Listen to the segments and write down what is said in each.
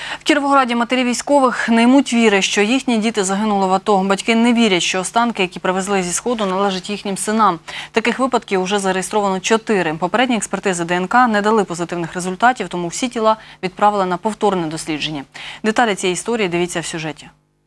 В Кіровограді матері військових не ймуть віри, що їхні діти загинули в АТО. Батьки не вірять, що останки, які привезли зі Сходу, належать їхнім синам. Таких випадків вже зареєстровано 4. Попередні експертизи ДНК не дали позитивних результатів, тому всі тіла відправили на повторне дослідження. Деталі цієї історії дивіться в сюжеті.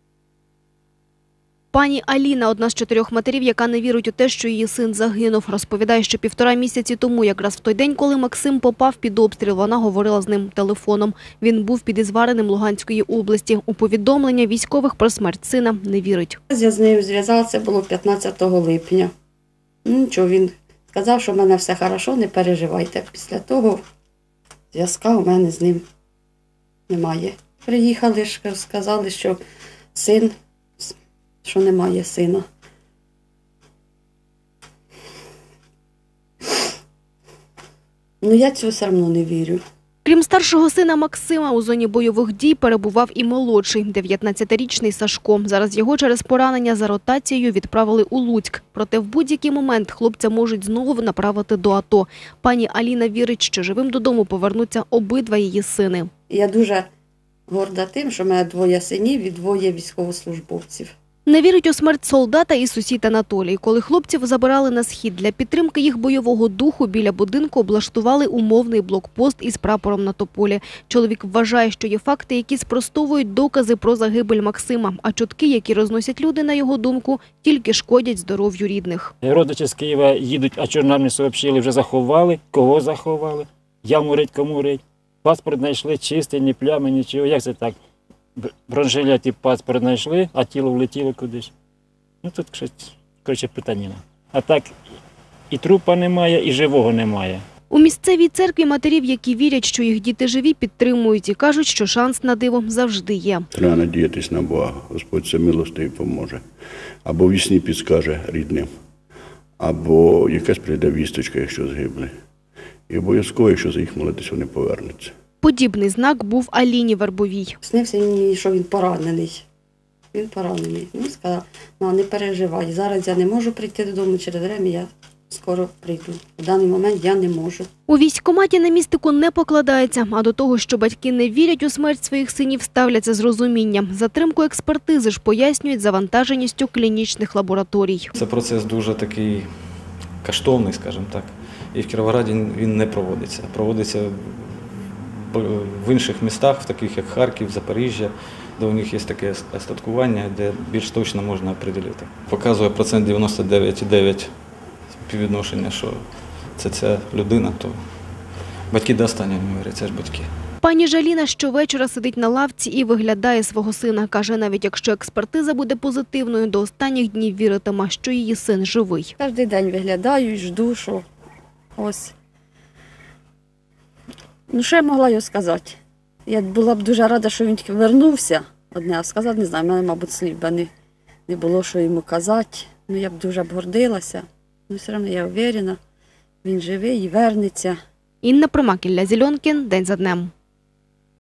Пані Аліна – одна з 4 матерів, яка не вірить у те, що її син загинув. Розповідає, що 1,5 місяці тому, якраз в той день, коли Максим попав під обстріл, вона говорила з ним телефоном. Він був під Ізвариним Луганської області. У повідомлення військових про смерть сина не вірить. Я з нею зв'язалася, було 15 липня. Нічого, він сказав, що в мене все добре, не переживайте. Після того зв'язка у мене з ним немає. Приїхали, сказали, що син, що немає сина. Ну, я цього все одно не вірю. Крім старшого сина Максима, у зоні бойових дій перебував і молодший, 19-річний Сашко. Зараз його через поранення за ротацією відправили у Луцьк. Проте в будь-який момент хлопця можуть знову направити до АТО. Пані Аліна вірить, що живим додому повернуться обидва її сини. Я дуже горда тим, що в мене 2 синів і 2 військовослужбовців. Не вірить у смерть солдата і сусід Анатолій. Коли хлопців забирали на схід, для підтримки їх бойового духу біля будинку облаштували умовний блокпост із прапором на тополі. Чоловік вважає, що є факти, які спростовують докази про загибель Максима, а чутки, які розносять люди, на його думку, тільки шкодять здоров'ю рідних. Родичі з Києва їдуть, а чорнарні сообщили, вже заховали, кого заховали, яму рить, кому рить. Паспорт знайшли чистий, ні плями, нічого. Як це так? Бронежилеті паспорт знайшли, а тіло влетіло кудись. Ну тут, коротше, питання. А так і трупа немає, і живого немає. У місцевій церкві матерів, які вірять, що їх діти живі, підтримують і кажуть, що шанс на диво завжди є. Треба надіятись на Бога. Господь це милостивий поможе. Або в вісні підскаже рідним, або якась прийде вісточка, якщо згибли. І обов'язково, якщо за їх молитись, вони повернуться. Подібний знак був Аліні Вербовій. Снився мені, що він поранений. Він поранений. Він сказав, не переживай, зараз я не можу прийти додому, через время я скоро прийду. В даний момент я не можу. У військкоматі на містику не покладається, а до того, що батьки не вірять у смерть своїх синів, ставляться з розумінням. Затримку експертизи ж пояснюють завантаженістю клінічних лабораторій. Це процес дуже такий коштовний, скажімо так. І в Кіровограді він не проводиться. Проводиться в інших містах, в таких як Харків, Запоріжжя, де у них є таке остаткування, де більш точно можна определити. Показує процент 99,9 співвідношення, що це ця людина, то батьки до останнього не вірять, це ж батьки. Пані Жаліна щовечора сидить на лавці і виглядає свого сина. Каже, навіть якщо експертиза буде позитивною, до останніх днів віритиме, що її син живий. Кожен день виглядаю і жду, що ось. Ну, що я могла його сказати? Я була б дуже рада, що він тільки вернувся. Одне, а сказати, не знаю, в мене, мабуть, слів не було, що йому казати. Ну, я б дуже гордилася. Ну, все одно я впевнена, він живий і вернеться. Інна Примак, Ілля Зільонкін. День за днем.